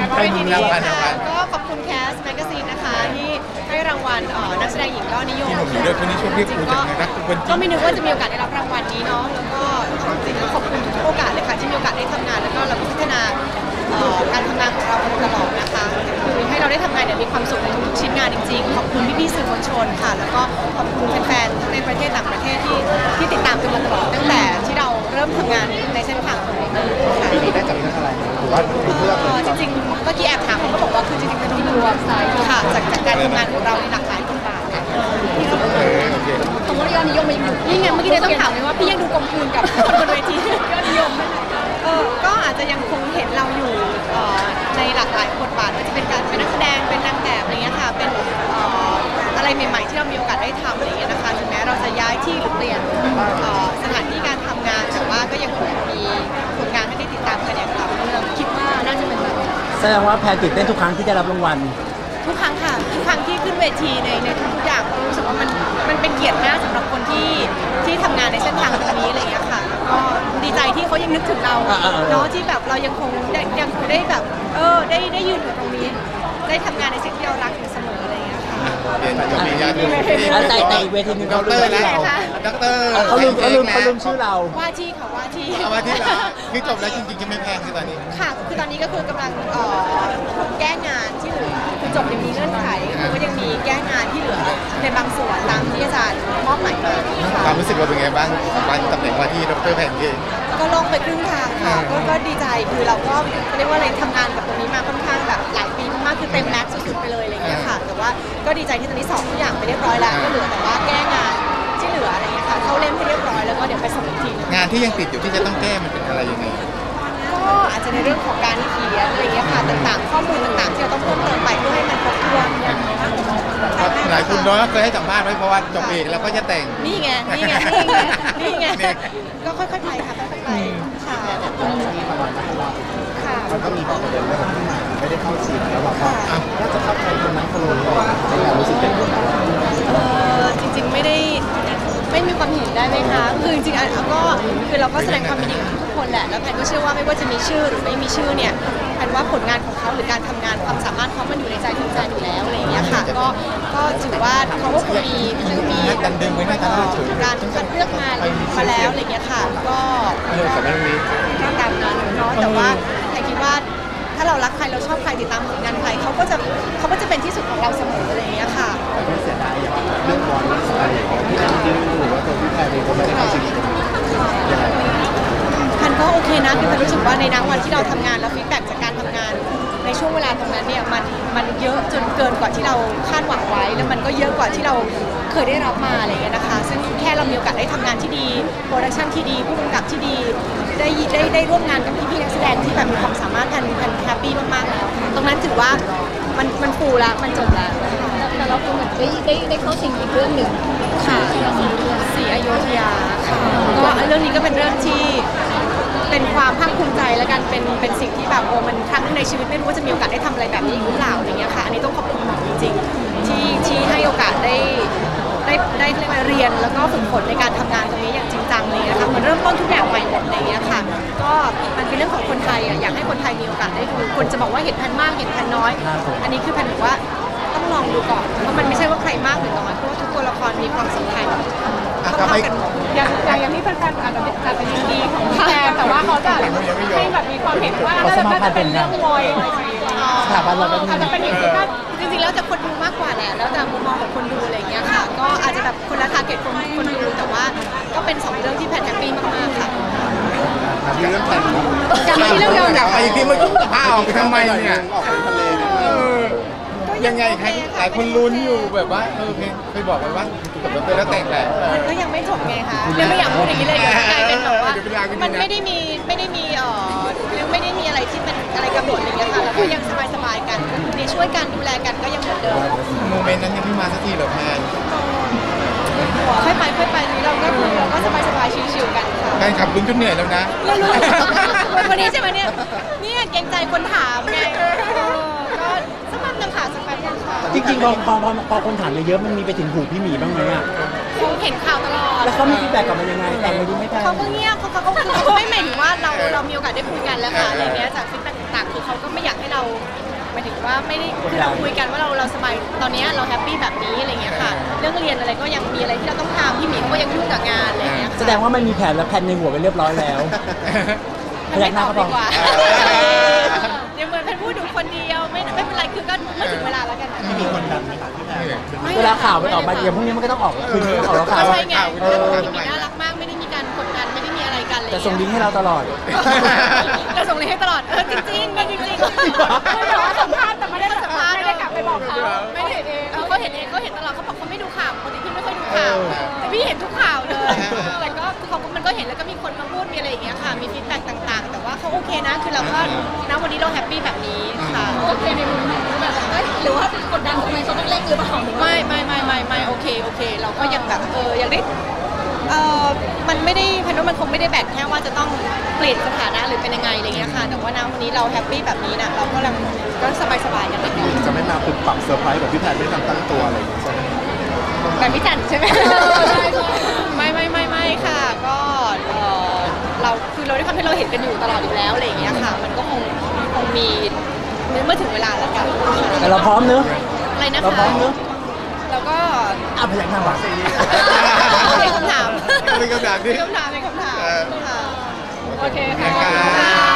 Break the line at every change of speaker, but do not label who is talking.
ใครมีรางวัล
ก็ขอบคุณแคสแมกกาซีนนะคะที่ให้รางวัลนักแสดงหญิงยอดนิยม
ที่ผมเลือกคนนี้ช่วงที่ปูจากไงนะคนจริ
ก็
ง
ไม่นึกว่าจะมีโอกาสได้รับรางวัลนี้เนาะแล้วก็จริงๆขอบคุณทุกโอกาสเลยค่ะที่มีโอกาสได้ทำงานแล้วก็เราพัฒนาการทำงานของเราตลอดนะคะคือให้เราได้ทำงานมีความสุขในทุกชิ้นงานจริงๆขอบคุณพี่ๆสื่อมวลชนค่ะแล้วก็ขอบคุณแฟนๆทั้งในประเทศต่างประเทศที่ติดตามกันมาตลอดตั้งแต่ที่เราเริ่มทำงานในเส้นทางของเราค่ะ
ปีนี้ได้จากเรื่องอะไรหรือว่าเป็นเรื่องอะไร
จริงๆเมื่อกี้แอบถามเขาก็บอกว่าคือจริงๆเป็นที่รวมค่ะจากการทำงานของเราในหลากหลายบทบาท
โอเค
สมมติยอดนิยมมันยังอยู่นี่ไงเมื่อกี้ได้ต้องถามเลยว่าพี่ยังดูกลมกลืนกับคนบนเวทียอดนิยมก็อาจจะยังคงเห็นเราอยู่ในหลากหลายบทบาทว่าจะเป็นการเป็นนักแสดงเป็นนางแบบอะไรเงี้ยค่ะเป็นอะไรใหม่ๆที่เรามีโอกาสได้ทำอะไรเงี้ยนะคะถึงแม้เราจะย้ายที่หรือเปลี่ยนสถานที่การทำงานแต่ว่าก็ยังคงมีผลงานให้ได้ติดตามกันอย่างต่อเนื่องคิดว่าน่าจะเป็นแบบนั้น
แสดงว่าแพนตื่นเต้นทุกครั้งที่ได้รับรางวัล
ทุกครั้งค่ะทุกครั้งที่ขึ้นเวทีในทุกๆอย่างรู้สึกว่ามันเป็นเกียรติมากสำหรับคนที่ทำงานในเส้นทางตรงนี้อะไรอย่างเงี้ยค่ะก็ดีใจที่เขายังนึกถึงเราเนาะที่แบบเรายังคงได้แบบได้ยืนอยู่ตรงนี้ได้ทำงานในสิ่งที่เรารักอยู่เสมออะไรอย่างเงี้ยค่ะ
เรียนจะมีงานที่
แต่อีกเวทีหนึง
ด็อกเตอร์แล้วด็อกเตอร์
เขาลืมชื่อเรา
ว่าที่ค่ะว่าที่
เอามาที่เราคือจบแล้วจริงๆจะไม่แพงคือตอนนี้
ค่ะคือตอนนี้ก็คือกำลังแก้งานที่เหลือคือจบยังมีเงื่อนไขคือก็ยังมีแก้งานที่เหลือในบางส่วนตามที่อาจารย์มอบหมายมา
ความรู้สึกเราเป็นไงบ้างกับการตำแหน่งว่าที่ด็อกเตอร์แพนเค้ก
ก็ลงไปครึ่งทางค่ะก็ดีใจคือเราก็เรียกว่าอะไรทำงานกับตรงนี้มาค่อนข้างแบบหลายปีมากๆคือเต็มแม็กซ์สุดๆไปเลยอะไรอย่างเงี้ยค่ะแต่ว่าก็ดีใจที่ตอนนี้สอบทุกอย่างไปเรียบร้อยแล้วก็เหลือแต่ว่าแก้งานที่เหลืออะไรอย่างเงี้ยค่ะเข้าเล่มให้เรียบร้อยแล้วก็เดี๋ยวไปส่งอีกทีนึง
งานที่ยังติดอยู่ที่จะต้องแก้มันเป็นอะไรยังไง
ก็อาจจะในเรื่องของการเขียนอะไรอย่างเงี้ยค่ะต่างๆข้อมูลต่างๆที่เราต้องเพิ่มเติมไปเพื่อให้มันครบถ้วน
หลายคนน้อยก็เคยให้สัมภาษณ์ไว้เพราะว่าจบเอกแล้วก็จะแต่ง
นี่ไงก็ค่อยๆไปค่ะค่อยๆไปค่ะค่ะ
มันก็มีบางประเด็นว่าไม่ได้เข้าชิงแล้วแบบว่าน่าจะเข้าใครคนนั้นคนนี้ในการรู้สึกเป็นยังไง
จริงๆไม่มีความเห็นได้ไหมคะคือจริงๆก็คือเราก็แสดงความยินดีกับทุกคนแหละแล้วแพนก็เชื่อว่าไม่ว่าจะมีชื่อหรือไม่มีชื่อเนี่ยแพนว่าผลงานของเขาหรือการทำงานความสามารถเขามันอยู่ในใจของแฟนอยู่แล้วอะไรอย่างเงี้ยค่ะก็ถือว่าเขาก็คงมี
การดึงไว้หน้าตาเฉย
การคัดเลือกมาแล้วอะไรอย่างเงี้ยค่ะก็ตามนั้นเนาะแต่ว่าแพนคิดว่าถ้าเรารักใครเราชอบใครติดตามผลงานใครเขาก็จะเป็นที่สุดของเราเสมออะไรอย่างเงี้ยค่ะ
ไม่เสียดายอย่างเรื่องบอลอะไรของที่เราดึงหรือว่าตัวพี่แพรเองก็ไม่ได้เข้าชิงยังไง
พันก็โอเคนะคือพันรู้สึกว่าในวันที่เราทำงานแล้วฟีดแบ็กจากการทำงานในช่วงเวลาตรงนั้นเนี่ยมันเยอะจนเกินกว่าที่เราคาดหวังไว้แล้วมันก็เยอะกว่าที่เราเคยได้รับมาอะไรอย่างเงี้ยนะคะซึ่งแค่เรามีโอกาสได้ทำงานที่ดีโปรดักชันที่ดีผู้กำกับที่ดีได้ร่วมงานกับพี่ๆนักแสดงที่แบบมีความสามารถพันแฮปปี้มากๆแล้วตรงนั้นถือว่ามันฟูละมันจบแล้วแต่เราคงเหมือนได้เข้าชิงอีกเรื่องหนึ่งค่ะศรีอยุธยาค่ะก็เรื่องนี้ก็เป็นเรื่องที่เป็นความภาคภูมิใจและกันเป็นสิ่งที่แบบมันครั้งในชีวิตไม่รู้ว่าจะมีโอกาสได้ทำอะไรแบบนี้หรือเปล่าอะไรเงี้ยค่ะอันนี้ต้องขอบคุณหมอจริงๆที่ให้โอกาสได้เรียนแล้วก็ฝึกฝนในการทำงานตรงนี้อย่างจริงจังเลยนะคะเหมือนเริ่มต้นทุกอย่างใหม่หมดอะไรเงี้ยค่ะก็มันเป็นเรื่องของคนไทยอยากให้คนไทยมีโอกาสได้ดูคนจะบอกว่าเห็นแพนมากเห็นแพนน้อยอันนี้คือแพนบอกว่าต้องลองดูก่อนเพราะมันไม่ใช่ว่าใครมากหรือน้อยเพราะว่าทุกตัวละครมีความสำคัญเท่ากันหมด
อย่างที่แฟนๆอาจจะยินดีของแฟนแต่ว่าเขาจะให้แบบมีความเห็นว่าน่าจะเป็นเรื่องวอย
สถาบันเราก็
อาจจะเป็นอย่างที่ว่า
จริงๆแล้วแต่คนดูมากกว่าแหละแล้วแต่มุมมองของคนดูอะไรอย่างเงี้ยค่ะก็อาจจะแบบคนละทาร์เก็ตคนดูแต่ว่าก็เป็น2เรื่องที่แพนแฮปปี้มากๆค่ะ
มีเรื่องแต่ง
การที่เรื่องเดิม
กลับไปอีกทีเมื่อกี้ผ้าออกไปทำไมเนี่ย
ออกไปทะเลเนี่ย
ยังไงใครหลายคนลุ้นอยู่แบบว่าเพลงเคยบอกไว้ว่าจบแล้วแล้วแต่งแหละ
มันก็ยังไม่จบไงคะยังไม่อยากพูดอย่างนี้เลยเดี๋ยวกลายเป็นแบบว่ามันไม่ได้มียังไม่ได้มีอะไรที่เป็นอะไรกำหนดอะไรอย่างเงี้ยค่ะแล้วก็ยังสบายๆกันมีช่วยกันดูแลกันก็ยังเหมือนเดิม
โมเมนต์นั้นยังไม่มาสักทีหรอกแพน
ค่อยไปนี้เราก็สบายๆชิวๆกันค่ะ
แฟนขับลุ้นจนเหนื่อยแล้วนะ
ไม่รู้วันนี้ใช่ไหมเนี่ยเกรงใจคนถามไงก็สักแป๊บนึงค่ะสักแป๊บนึงค่ะ
จริงๆพอคนถามเยอะๆมันมีไปถึงหูพี่หมีบ้างไหมอ่ะ
เขาเห็นข่าวตลอด
แล้วเขามีฟีดแบ็กกลับมายังไงแต่งไปดีไหมแพน
เขาก็เงียบเขาไม่เหม็นว่าเรามีโอกาสได้คุยกันแล้วค่ะอะไรเงี้ยจากฟีดแบ็กต่างๆคือเขาก็ไม่อยากให้เราหมายถึงว่าไม่ได้คือเราคุยกันว่าเราสบายตอนนี้เราแฮปปี้แบบนี้อะไรเงี้ยค่ะเรื่องเรียนอะไรก็ยังมีอะไรที่เราต้องทำพี่หมีก็ยังยุ่งกับงานอะไรเงี้ย
แสดงว่ามันมีแผนและแผนในหัวไปเรียบร้อยแล้วพยักหน้าก็พอ
ดีกว่าเดี๋ยวเหมือนเป็นพูดดูคนเดียวไม่เป็นไรคือก็เมื่อถึงเวลาแล้วกัน
ที่มีคนดันไหมคะที่แพน
เวลาข่าวมันออกมาเดี๋ยวพรุ่งนี้มันก็ต้องออกคืนนี้ต้องออกแล้วข่าว
ใช่ไง
เออ
พี่หมีน่ารักมากไม่ได้มีการกดดันไม่ได้มีอะไรกันเลย
แต่ส่งลิงก์ให้เราตลอด
เราส่งลิงก์ให้ตลอดจริงๆจริงๆ
ไม่แต่ว่าสัมภาษณ์แต่ไม่ได้สัมภาษณ์ไม่ได้กลับไปบอกเขา
ไม่ได้เองเขาเห็นตลอดเขาบอกเขาไม่ดูข่าวปกติพี่ไม่ค่อยดูข่าวแต่พี่เห็นทุกข่าวเลยแต่ก็มันก็เห็นแล้วก็มีคนมาพูดมีอะไรอย่างเงี้ยค่ะมีฟีดแบ็กต่างๆแต่ว่าเขาโอเคนะคือเราก็ณวันนี้เราแฮปปี้แบบนี้ค่ะ
โอเคในมุมแบบหรือว่ากดดันทำไมเขาต้องเร่งหรือเปล่า
ไม่โอเคเราก็ยังแบบยังได้มันไม่ได้พันว่ามันคงไม่ได้แบ่งแค่ว่าจะต้องเปลี่ยนสถานะหรือเป็นยังไงอะไรเงี้ยค่ะแต่ว่าณวันนี้เราแฮปปี้แบบนี้นะเราก็สบายๆกันไป
จะไม่มาปรับเซอร์ไพรส์แบบพี่แพนไม่ทันตั้งตัวอะไรอย่างเงี้ยใช่ไหม
แบบพี่จันใช่ไหม
ใช่
ไม่ค่ะก็เราคือเราได้ทำให้เราเห็นกันอยู่ตลอดอยู่แล้วอะไรอย่างเงี้ยค่ะมันก็คงมีเมื่อถึงเวลาแล้วกัน
แต่เราพร้อมเนอะ
อะไรนะคะ
เราพร้อมเนอะ
เราก็
พยักหน้าว่ะ
เป็นคำถาม
เป็นคำถามที่
เป็นคำถามค่ะ
โอเคค่ะ
ค่ะ